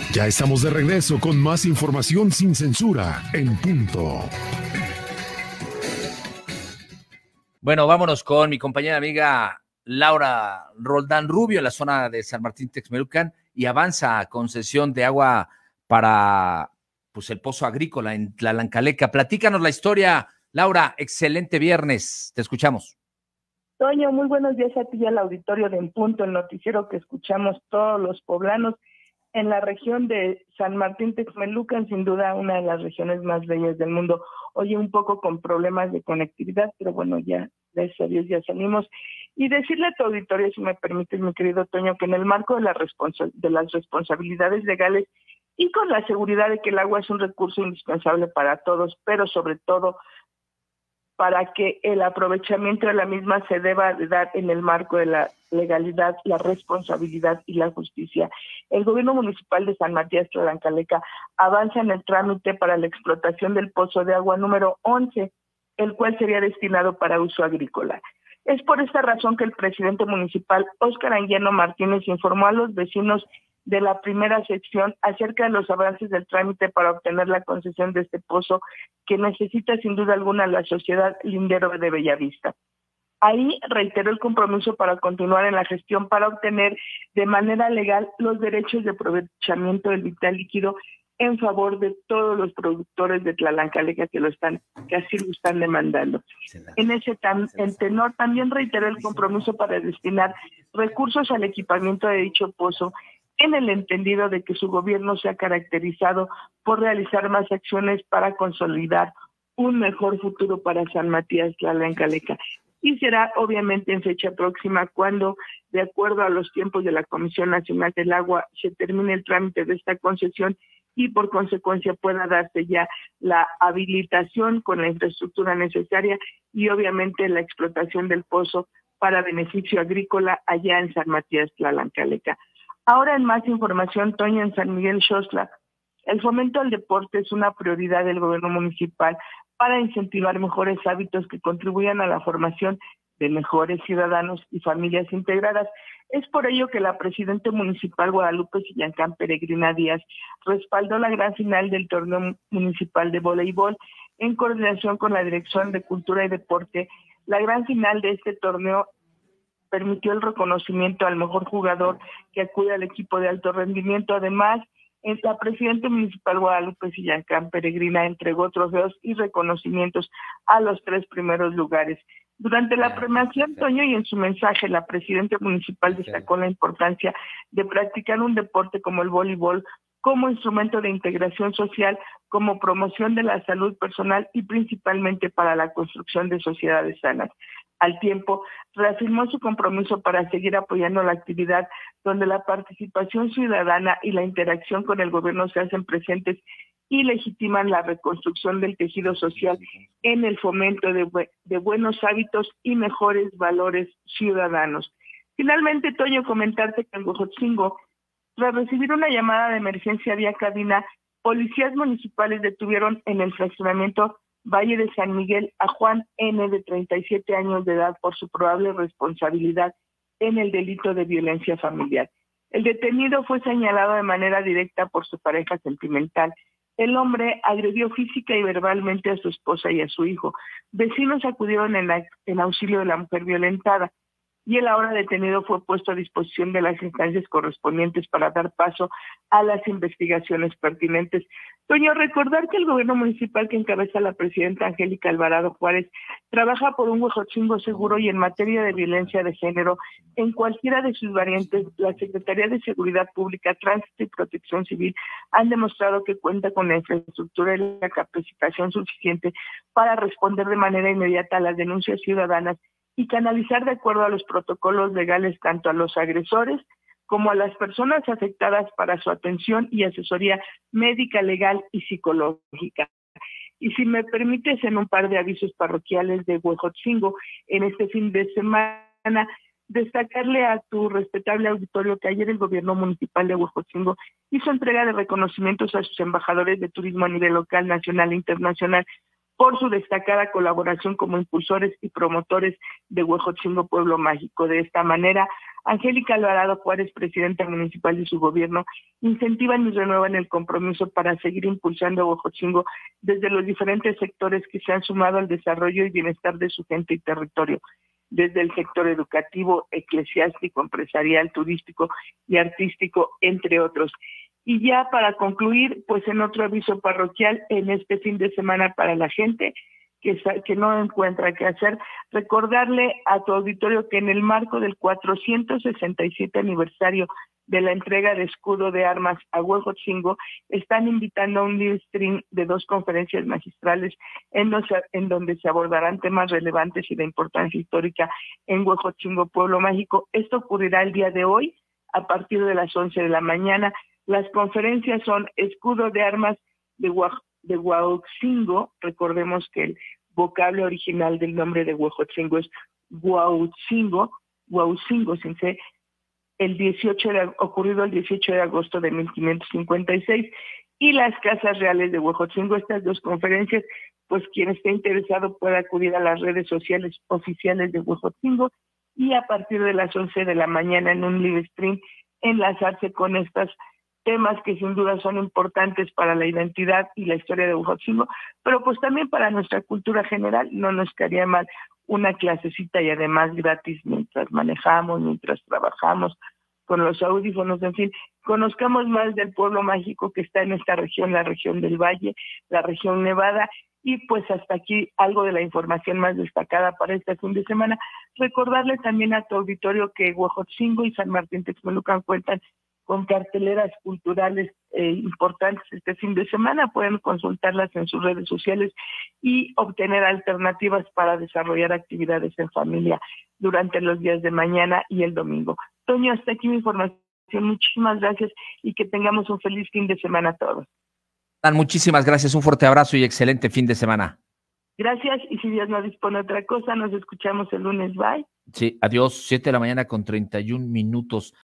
Ya estamos de regreso con más información sin censura en Punto. Bueno, vámonos con mi compañera amiga Laura Roldán Rubio en la zona de San Martín Texmelucan y avanza concesión de agua para pues el pozo agrícola en Tlalancaleca. Platícanos la historia, Laura. Excelente viernes. Te escuchamos. Toño, muy buenos días a ti y al auditorio de En Punto, el noticiero que escuchamos todos los poblanos en la región de San Martín Texmelucan, sin duda una de las regiones más bellas del mundo. Oye, un poco con problemas de conectividad, pero bueno, ya, gracias a Dios, ya salimos. Y decirle a tu auditorio, si me permites, mi querido Toño, que en el marco de las responsabilidades legales y con la seguridad de que el agua es un recurso indispensable para todos, pero sobre todo para que el aprovechamiento de la misma se deba de dar en el marco de la legalidad, la responsabilidad y la justicia. El gobierno municipal de San Matías Tlalancaleca avanza en el trámite para la explotación del pozo de agua número 11, el cual sería destinado para uso agrícola. Es por esta razón que el presidente municipal, Óscar Anguiano Martínez, informó a los vecinos de la primera sección acerca de los avances del trámite para obtener la concesión de este pozo que necesita sin duda alguna la sociedad Lindero de Bellavista. Ahí reiteró el compromiso para continuar en la gestión para obtener de manera legal los derechos de aprovechamiento del vital líquido en favor de todos los productores de Tlalancaleca que así lo están demandando. En tenor también reiteró el compromiso para destinar recursos al equipamiento de dicho pozo, en el entendido de que su gobierno se ha caracterizado por realizar más acciones para consolidar un mejor futuro para San Matías Tlalancaleca. Y será obviamente en fecha próxima cuando, de acuerdo a los tiempos de la Comisión Nacional del Agua, se termine el trámite de esta concesión y por consecuencia pueda darse ya la habilitación con la infraestructura necesaria y obviamente la explotación del pozo para beneficio agrícola allá en San Matías Tlalancaleca. Ahora en más información, Toño, en San Miguel Xoxtla, el fomento al deporte es una prioridad del gobierno municipal para incentivar mejores hábitos que contribuyan a la formación de mejores ciudadanos y familias integradas. Es por ello que la presidenta municipal Guadalupe Sillancán Peregrina Díaz respaldó la gran final del torneo municipal de voleibol en coordinación con la Dirección de Cultura y Deporte. La gran final de este torneo permitió el reconocimiento al mejor jugador que acude al equipo de alto rendimiento. Además, la presidenta municipal Guadalupe Sillancán Peregrina entregó trofeos y reconocimientos a los 3 primeros lugares. Durante la premiación, Toño, y en su mensaje, la presidenta municipal destacó la importancia de practicar un deporte como el voleibol como instrumento de integración social, como promoción de la salud personal y principalmente para la construcción de sociedades sanas. Al tiempo, reafirmó su compromiso para seguir apoyando la actividad donde la participación ciudadana y la interacción con el gobierno se hacen presentes y legitiman la reconstrucción del tejido social en el fomento de buenos hábitos y mejores valores ciudadanos. Finalmente, Toño, comentarte que en Huejotzingo, tras recibir una llamada de emergencia vía cabina, policías municipales detuvieron en el fraccionamiento Valle de San Miguel a Juan N., de 37 años de edad, por su probable responsabilidad en el delito de violencia familiar. El detenido fue señalado de manera directa por su pareja sentimental. El hombre agredió física y verbalmente a su esposa y a su hijo. Vecinos acudieron en auxilio de la mujer violentada y el ahora detenido fue puesto a disposición de las instancias correspondientes para dar paso a las investigaciones pertinentes. Toño, recordar que el gobierno municipal que encabeza la presidenta Angélica Alvarado Juárez trabaja por un Huejotzingo seguro y en materia de violencia de género, en cualquiera de sus variantes, la Secretaría de Seguridad Pública, Tránsito y Protección Civil han demostrado que cuenta con la infraestructura y la capacitación suficiente para responder de manera inmediata a las denuncias ciudadanas y canalizar de acuerdo a los protocolos legales tanto a los agresores como a las personas afectadas para su atención y asesoría médica, legal y psicológica. Y si me permites, en un par de avisos parroquiales de Huejotzingo, en este fin de semana, destacarle a tu respetable auditorio que ayer el gobierno municipal de Huejotzingo hizo entrega de reconocimientos a sus embajadores de turismo a nivel local, nacional e internacional por su destacada colaboración como impulsores y promotores de Huejotzingo Pueblo Mágico. De esta manera, Angélica Alvarado Juárez, presidenta municipal de su gobierno, incentivan y renuevan el compromiso para seguir impulsando a Huejotzingo desde los diferentes sectores que se han sumado al desarrollo y bienestar de su gente y territorio, desde el sector educativo, eclesiástico, empresarial, turístico y artístico, entre otros. Y ya para concluir, pues en otro aviso parroquial, en este fin de semana para la gente que no encuentra qué hacer, recordarle a tu auditorio que en el marco del 467 aniversario de la entrega de escudo de armas a Huejotzingo, están invitando a un live stream de 2 conferencias magistrales en donde se abordarán temas relevantes y de importancia histórica en Huejotzingo, Pueblo Mágico. Esto ocurrirá el día de hoy a partir de las 11 de la mañana. Las conferencias son Escudo de Armas de Huejotzingo. Recordemos que el vocablo original del nombre de Huejotzingo es Huautzingo sin C, ocurrido el 18 de agosto de 1556, y las Casas Reales de Huejotzingo. Estas 2 conferencias, pues quien esté interesado puede acudir a las redes sociales oficiales de Huejotzingo y a partir de las 11 de la mañana en un live stream enlazarse con estos temas que sin duda son importantes para la identidad y la historia de Huejotzingo, pero pues también para nuestra cultura general. No nos caería mal una clasecita, y además gratis, mientras manejamos, mientras trabajamos, con los audífonos, en fin, conozcamos más del pueblo mágico que está en esta región, la región del Valle, la región Nevada. Y pues hasta aquí algo de la información más destacada para este fin de semana. Recordarle también a tu auditorio que Huejotzingo y San Martín Texmelucan cuentan con carteleras culturales importantes este fin de semana. Pueden consultarlas en sus redes sociales y obtener alternativas para desarrollar actividades en familia durante los días de mañana y el domingo. Toño, hasta aquí mi información. Muchísimas gracias y que tengamos un feliz fin de semana a todos. Muchísimas gracias, un fuerte abrazo y excelente fin de semana. Gracias, y si Dios no dispone otra cosa, nos escuchamos el lunes. Bye. Sí, adiós, 7 de la mañana con 31 minutos.